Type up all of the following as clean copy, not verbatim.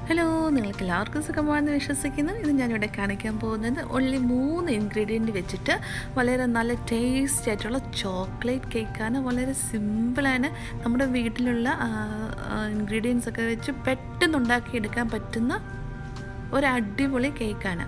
Hello, നിങ്ങൾക്ക് എല്ലാവർക്കും സുഖമാണെന്ന് വിശ്വസിക്കുന്നു. ഇത് ഞാനിവിടെ കാണിക്കാൻ പോകുന്നത് ഓൺലി 3 ഇൻഗ്രീഡിയൻറ്റ് വെച്ചിട്ട് വളരെ നല്ല ടേസ്റ്റി ആയിട്ടുള്ള ചോക്ലേറ്റ് കേക്കാണ്. വളരെ സിമ്പിളാണ്. നമ്മുടെ വീട്ടിലുള്ള ഇൻഗ്രീഡിയൻസ് ഒക്കെ വെച്ച് പെട്ടെന്ന് ഉണ്ടാക്കിയെടുക്കാൻ പറ്റുന്ന ഒരു അടിപൊളി കേക്കാണ്.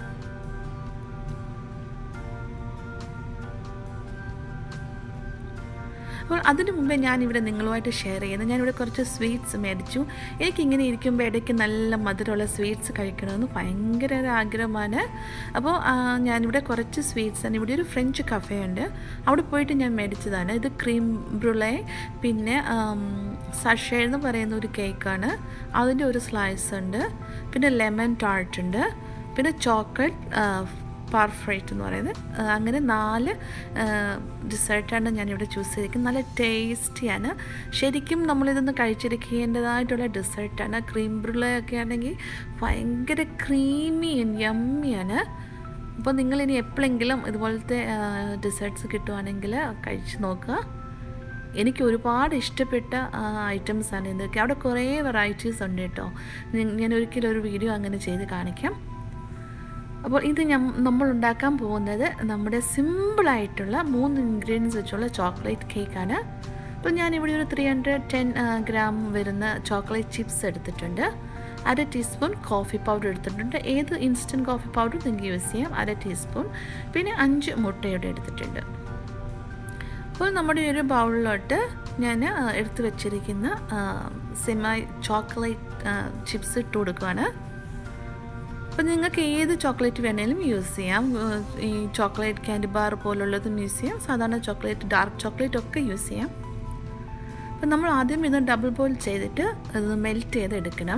അപ്പോൾ അതിനു മുമ്പേ ഞാനിവിടെ നിങ്ങളുമായിട്ട് ഷെയർ ചെയ്യുന്നത്, ഞാനിവിടെ കുറച്ച് സ്വീറ്റ്സ് മേടിച്ചു. എനിക്കിങ്ങനെ ഇരിക്കുമ്പോൾ ഇടയ്ക്ക് നല്ല മധുരമുള്ള സ്വീറ്റ്സ് കഴിക്കണമെന്ന് ഭയങ്കര ഒരു ആഗ്രഹമാണ്. അപ്പോൾ ഞാനിവിടെ കുറച്ച് സ്വീറ്റ്സാണ്. ഇവിടെ ഒരു ഫ്രഞ്ച് കഫേ ഉണ്ട്, അവിടെ പോയിട്ട് ഞാൻ മേടിച്ചതാണ്. ഇത് ക്രീം ബ്രുളേ, പിന്നെ സഷേ എന്ന് പറയുന്ന ഒരു കേക്കാണ്, അതിൻ്റെ ഒരു സ്ലൈസ് ഉണ്ട്, പിന്നെ ലെമൺ ടാർട്ട് ഉണ്ട്, പിന്നെ ചോക്ലേറ്റ് പാർഫൈറ്റ് എന്ന് പറയുന്നത്. അങ്ങനെ 4 ഡിസേർട്ടാണ് ഞാനിവിടെ ചൂസ് ചെയ്തിരിക്കുന്നത്. നല്ല ടേസ്റ്റിയാണ്. ശരിക്കും നമ്മളിതൊന്ന് കഴിച്ചിരിക്കേണ്ടതായിട്ടുള്ള ഡിസേർട്ടാണ്. ക്രീം ബ്രുളയൊക്കെ ആണെങ്കിൽ ഭയങ്കര ക്രീമി യമ്മിയാണ്. അപ്പോൾ നിങ്ങളിനി എപ്പോഴെങ്കിലും ഇതുപോലത്തെ ഡിസേർട്ട്സ് കിട്ടുവാണെങ്കിൽ കഴിച്ച് നോക്കുക. എനിക്ക് ഒരുപാട് ഇഷ്ടപ്പെട്ട ഐറ്റംസാണ് ഇതൊക്കെ. അവിടെ കുറേ വെറൈറ്റീസ് ഉണ്ട് കേട്ടോ. ഞാൻ ഒരിക്കലും ഒരു വീഡിയോ അങ്ങനെ ചെയ്ത് കാണിക്കാം. അപ്പോൾ ഇത് നമ്മൾ ഉണ്ടാക്കാൻ പോകുന്നത് നമ്മുടെ സിമ്പിളായിട്ടുള്ള 3 ഇൻഗ്രീഡിയൻസ് വെച്ചുള്ള ചോക്ലേറ്റ് കേക്കാണ്. അപ്പോൾ ഞാനിവിടെ ഒരു 310 ഗ്രാം വരുന്ന ചോക്ലേറ്റ് ചിപ്സ് എടുത്തിട്ടുണ്ട്. 1/2 ടീസ്പൂൺ കോഫി പൗഡർ എടുത്തിട്ടുണ്ട്. ഏത് ഇൻസ്റ്റൻറ്റ് കോഫി പൗഡർ നിങ്ങൾക്ക് യൂസ് ചെയ്യാം. 1/2 ടീസ്പൂൺ. പിന്നെ 5 മുട്ടയുടെ എടുത്തിട്ടുണ്ട്. അപ്പോൾ നമ്മുടെ ഒരു ബൗളിലോട്ട് ഞാൻ എടുത്ത് വെച്ചിരിക്കുന്ന സെമി ചോക്ലേറ്റ് ചിപ്സ് ഇട്ട് കൊടുക്കുകയാണ്. അപ്പോൾ നിങ്ങൾക്ക് ഏത് ചോക്ലേറ്റ് വേണമെങ്കിലും യൂസ് ചെയ്യാം. ഈ ചോക്ലേറ്റ് ക്യാൻഡി ബാർ പോലുള്ളതും യൂസ് ചെയ്യാം, സാധാരണ ചോക്ലേറ്റ്, ഡാർക്ക് ചോക്ലേറ്റ് ഒക്കെ യൂസ് ചെയ്യാം. അപ്പോൾ നമ്മൾ ആദ്യം ഇത് ഡബിൾ ബോയിൽ ചെയ്തിട്ട് അത് മെൽറ്റ് ചെയ്തെടുക്കണം.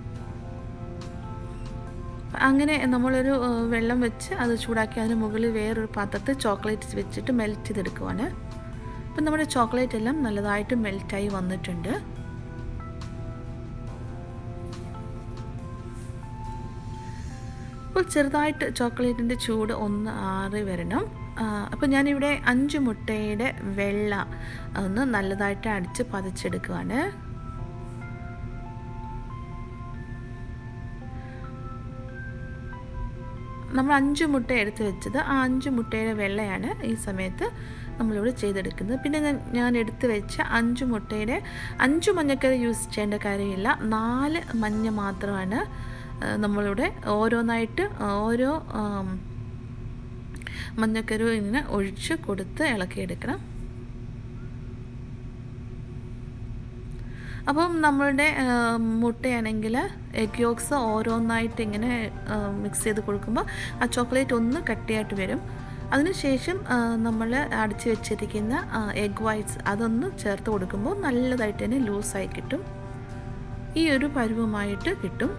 അങ്ങനെ നമ്മളൊരു വെള്ളം വെച്ച് അത് ചൂടാക്കി അതിന് മുകളിൽ വേറൊരു പാത്രത്തിൽ ചോക്ലേറ്റ് വെച്ചിട്ട് മെൽറ്റ് ചെയ്തെടുക്കുവാണ്. അപ്പം നമ്മുടെ ചോക്ലേറ്റ് എല്ലാം നല്ലതായിട്ട് മെൽറ്റായി വന്നിട്ടുണ്ട്. അപ്പോൾ ചെറുതായിട്ട് ചോക്ലേറ്റിൻ്റെ ചൂട് ഒന്ന് ആറി വരണം. അപ്പോൾ ഞാനിവിടെ 5 മുട്ടയുടെ വെള്ള ഒന്ന് നല്ലതായിട്ട് അടിച്ച് പതച്ചെടുക്കുകയാണ്. നമ്മൾ 5 മുട്ട എടുത്ത് വെച്ചത്, ആ 5 മുട്ടയുടെ വെള്ളയാണ് ഈ സമയത്ത് നമ്മളിവിടെ ചെയ്തെടുക്കുന്നത്. പിന്നെ ഞാൻ എടുത്ത് വെച്ച 5 മുട്ടയുടെ 5 മഞ്ഞക്കറി യൂസ് ചെയ്യേണ്ട കാര്യമില്ല. 4 മഞ്ഞ മാത്രമാണ് നമ്മളിവിടെ ഓരോന്നായിട്ട് ഓരോ മഞ്ഞക്കരു ഇങ്ങനെ ഒഴിച്ച് കൊടുത്ത് ഇളക്കിയെടുക്കണം. അപ്പം നമ്മളുടെ മുട്ടയാണെങ്കിൽ എഗ് യോക്സ് ഓരോന്നായിട്ട് ഇങ്ങനെ മിക്സ് ചെയ്ത് കൊടുക്കുമ്പോൾ ആ ചോക്ലേറ്റ് ഒന്ന് കട്ടിയായിട്ട് വരും. അതിനുശേഷം നമ്മൾ അടിച്ച് വെച്ചിരിക്കുന്ന എഗ് വൈറ്റ്സ് അതൊന്ന് ചേർത്ത് കൊടുക്കുമ്പോൾ നല്ലതായിട്ട് തന്നെ ലൂസായി കിട്ടും. ഈ ഒരു പരുവമായിട്ട് കിട്ടും.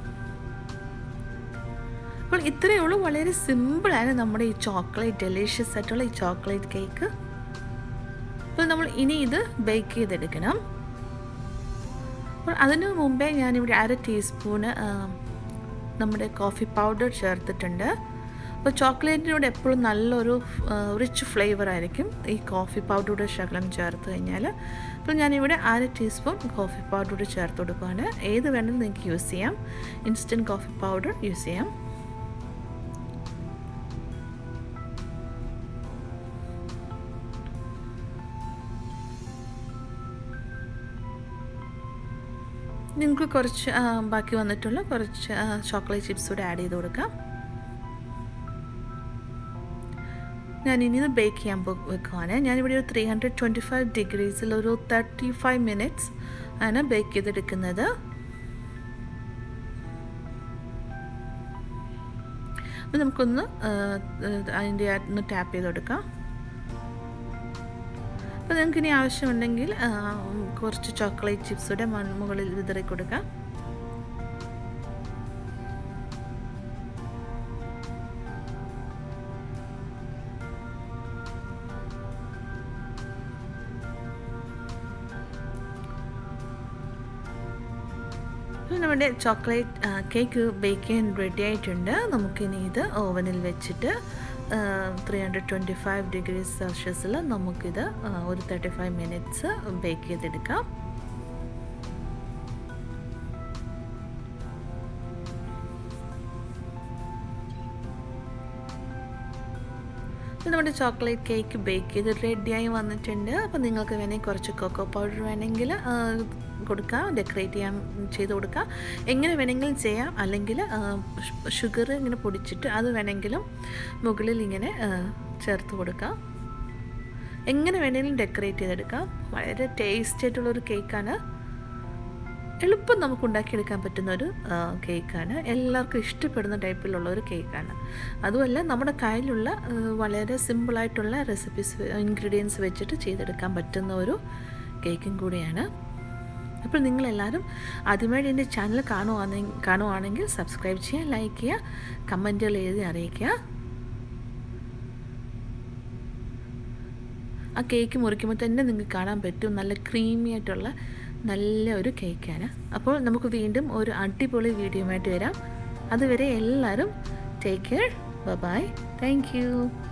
അപ്പോൾ ഇത്രയേ ഉള്ളൂ. വളരെ സിമ്പിളാണ് നമ്മുടെ ഈ ചോക്ലേറ്റ്, ഡെലീഷ്യസ് ആയിട്ടുള്ള ഈ ചോക്ലേറ്റ് കേക്ക്. അപ്പോൾ നമ്മൾ ഇനി ഇത് ബേക്ക് ചെയ്തെടുക്കണം. അപ്പോൾ അതിനു മുമ്പേ ഞാനിവിടെ 1/2 ടീസ്പൂണ് നമ്മുടെ കോഫി പൗഡർ ചേർത്തിട്ടുണ്ട്. അപ്പോൾ ചോക്ലേറ്റിനോട് എപ്പോഴും നല്ലൊരു റിച്ച് ഫ്ലേവർ ആയിരിക്കും ഈ കോഫി പൗഡറുടെ ശകലം ചേർത്ത് കഴിഞ്ഞാൽ. അപ്പോൾ ഞാനിവിടെ 1/2 ടീസ്പൂൺ കോഫി പൗഡർ ചേർത്ത് കൊടുക്കുകയാണ്. ഏത് വേണമെങ്കിലും നിങ്ങൾക്ക് യൂസ് ചെയ്യാം. ഇൻസ്റ്റൻറ്റ് കോഫി പൗഡർ യൂസ് ചെയ്യാം. നിങ്ങൾക്ക് കുറച്ച് ബാക്കി വന്നിട്ടുള്ള കുറച്ച് ചോക്ലേറ്റ് ചിപ്സ് കൂടെ ആഡ് ചെയ്ത് കൊടുക്കാം. ഞാനിനി ഇത് ബേക്ക് ചെയ്യാൻ വെക്കുവാണ്. ഞാനിവിടെ ഒരു 325 ഡിഗ്രീസിൽ ഒരു 35 മിനിറ്റ്സ് ആണ് ബേക്ക് ചെയ്തെടുക്കുന്നത്. അപ്പോൾ നമുക്കൊന്ന് അതിൻ്റെ ഒന്ന് ടാപ്പ് ചെയ്ത് കൊടുക്കാം. അപ്പോൾ നിങ്ങൾക്ക് ഇനി ആവശ്യമുണ്ടെങ്കിൽ കുറച്ച് ചോക്ലേറ്റ് ചിപ്സുടെ മുകളിൽ വിതറി കൊടുക്കാം. നമ്മുടെ ചോക്ലേറ്റ് കേക്ക് ബേക്ക് ചെയ്യാൻ റെഡി ആയിട്ടുണ്ട്. നമുക്കിനി ഇത് ഓവനിൽ വെച്ചിട്ട് 325 ഡിഗ്രി സെൽഷ്യസിൽ നമുക്കിത് ഒരു 35 മിനിറ്റ്സ് ബേക്ക് ചെയ്തെടുക്കാം. നമ്മുടെ ചോക്ലേറ്റ് കേക്ക് ബേക്ക് ചെയ്ത് റെഡിയായി വന്നിട്ടുണ്ട്. അപ്പോൾ നിങ്ങൾക്ക് വേണമെങ്കിൽ കുറച്ച് കൊക്കോ പൗഡർ വേണമെങ്കിൽ കൊടുക്കാം, ഡെക്കറേറ്റ് ചെയ്ത് കൊടുക്കാം. എങ്ങനെ വേണമെങ്കിലും ചെയ്യാം. അല്ലെങ്കിൽ ഷുഗർ ഇങ്ങനെ പൊടിച്ചിട്ട് അത് വേണമെങ്കിലും മുകളിൽ ഇങ്ങനെ ചേർത്ത് കൊടുക്കാം. എങ്ങനെ വേണമെങ്കിലും ഡെക്കറേറ്റ് ചെയ്തെടുക്കാം. വളരെ ടേസ്റ്റി ആയിട്ടുള്ളൊരു കേക്കാണ്. എളുപ്പം നമുക്ക് ഉണ്ടാക്കിയെടുക്കാൻ പറ്റുന്ന ഒരു കേക്കാണ്. എല്ലാവർക്കും ഇഷ്ടപ്പെടുന്ന ടൈപ്പിലുള്ള ഒരു കേക്കാണ്. അതുമല്ല നമ്മുടെ കയ്യിലുള്ള വളരെ സിമ്പിളായിട്ടുള്ള റെസിപ്പീസ് ഇൻഗ്രീഡിയൻസ് വെച്ചിട്ട് ചെയ്തെടുക്കാൻ പറ്റുന്ന ഒരു കേക്കും കൂടിയാണ്. അപ്പോൾ നിങ്ങളെല്ലാവരും ആദ്യമായിട്ട് എൻ്റെ ചാനൽ കാണുവാണെങ്കിൽ സബ്സ്ക്രൈബ് ചെയ്യുക, ലൈക്ക് ചെയ്യുക, കമൻറ്റുകൾ എഴുതി അറിയിക്കുക. ആ കേക്ക് മുറിക്കുമ്പോൾ തന്നെ നിങ്ങൾക്ക് കാണാൻ പറ്റും നല്ല ക്രീമി ആയിട്ടുള്ള നല്ല ഒരു കേക്കാണ്. അപ്പോൾ നമുക്ക് വീണ്ടും ഒരു അടിപൊളി വീഡിയോയുമായിട്ട് വരാം. അതുവരെ എല്ലാവരും take care. Bye. Thank U.